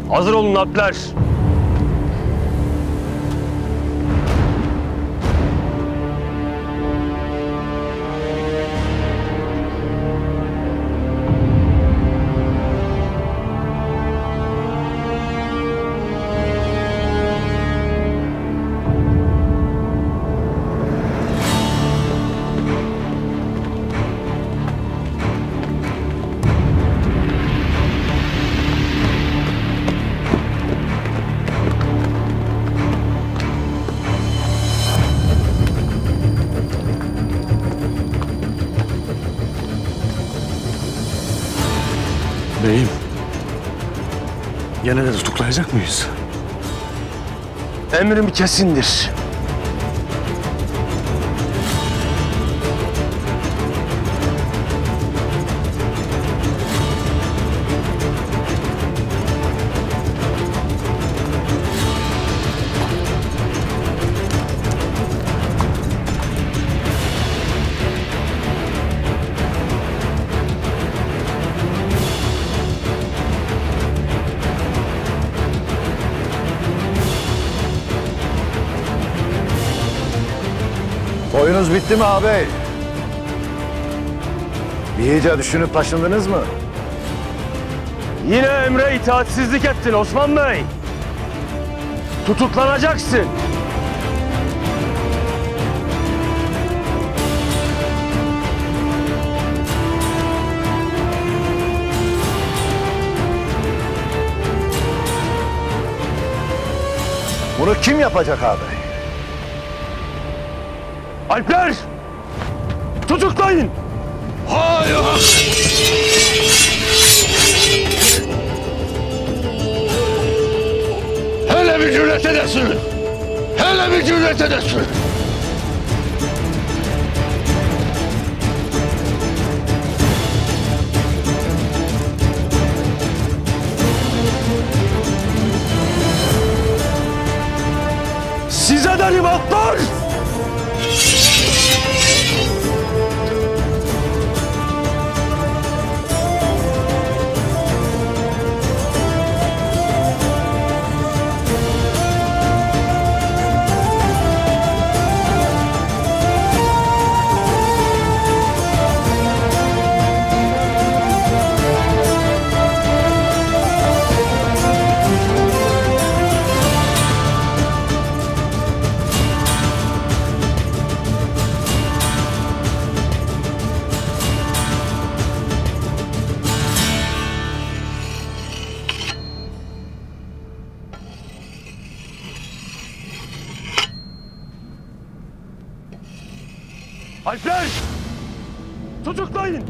Hazır olun alpler. Beyim, gene de tutuklayacak mıyız? Emrim kesindir. Oyunuz bitti mi ağabey? İyice düşünüp taşındınız mı? Yine emre itaatsizlik ettin Osman Bey. Tutuklanacaksın. Bunu kim yapacak ağabey? Alpler! Tutuklayın! Hayır! Hele bir cüret edesin! Hele bir cüret edesin! Size derim atlar! Alpler! Tutuklayın!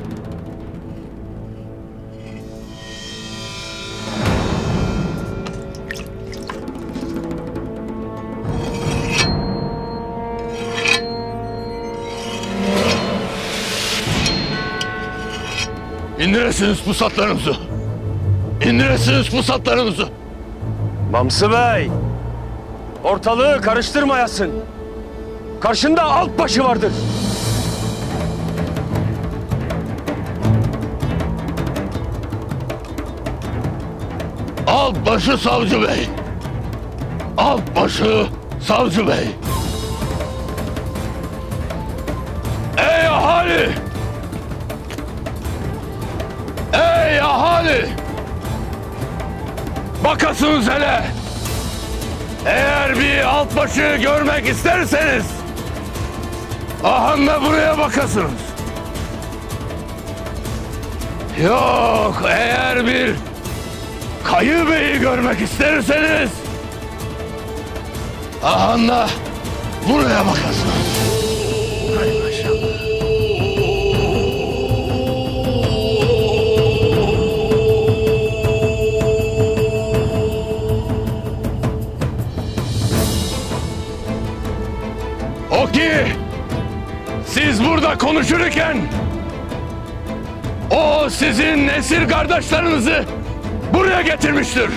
İndiresiniz pusatlarınızı! İndiresiniz pusatlarınızı! Mamsı Bey! Ortalığı karıştırmayasın. Karşında altbaşı vardır. Altbaşı savcı bey! Altbaşı savcı bey! Ey ahali! Ey ahali! Bakasınız hele! Eğer bir altbaşı görmek isterseniz ahanda buraya bakasınız. Yok, eğer bir Kayı Bey'i görmek isterseniz ahanda buraya bakasınız. Hay maşallah. O ki siz burada konuşurken o sizin esir kardeşlerinizi buraya getirmiştir.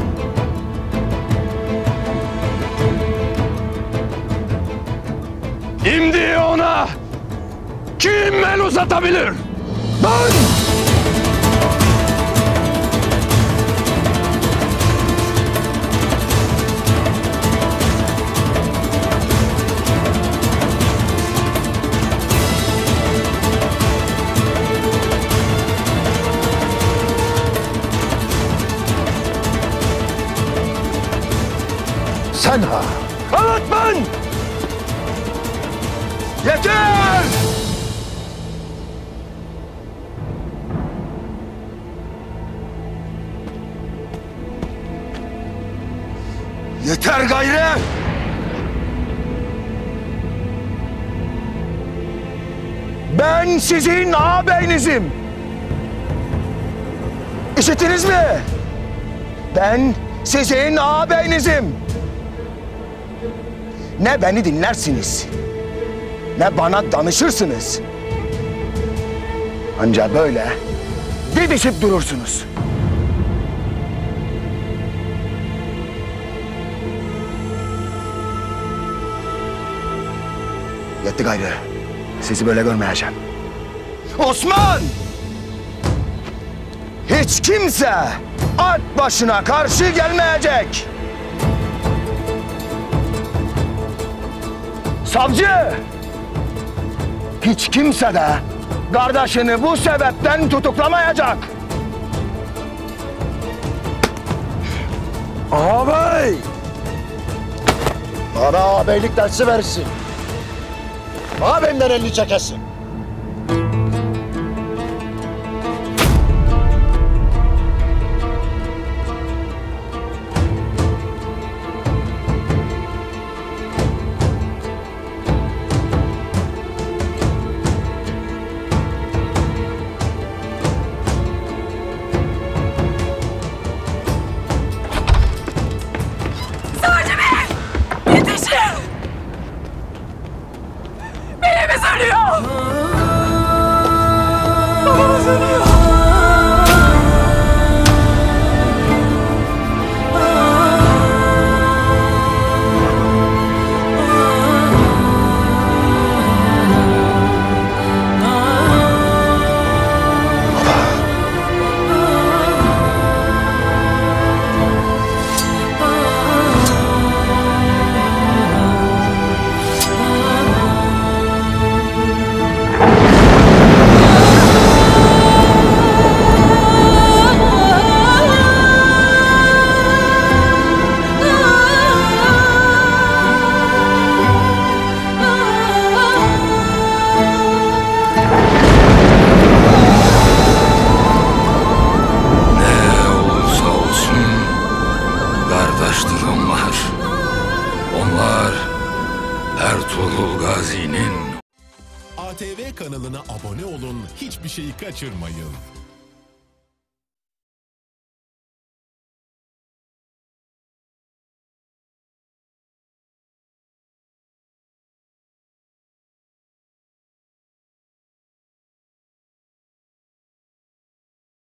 Şimdi ona kim el uzatabilir? Ben! Sen ha. Evet ben! Yeter! Yeter gayrı! Ben sizin ağabeyinizim. İşittiniz mi? Ben sizin ağabeyinizim. Ne beni dinlersiniz, ne bana danışırsınız. Ancak böyle didişip durursunuz. Yetti gayrı. Sizi böyle görmeyeceğim. Osman! Hiç kimse at başına karşı gelmeyecek. Savcı! Hiç kimse de kardeşini bu sebepten tutuklamayacak. Ağabey! Bana ağabeylik dersi versin. Ağabeyimden elini çekesin. Yetişin! Beyimiz ölüyor! Babamız ölüyor! Kardeştir onlar. Onlar Ertuğrul Gazi'nin. ATV kanalına abone olun, hiçbir şeyi kaçırmayın.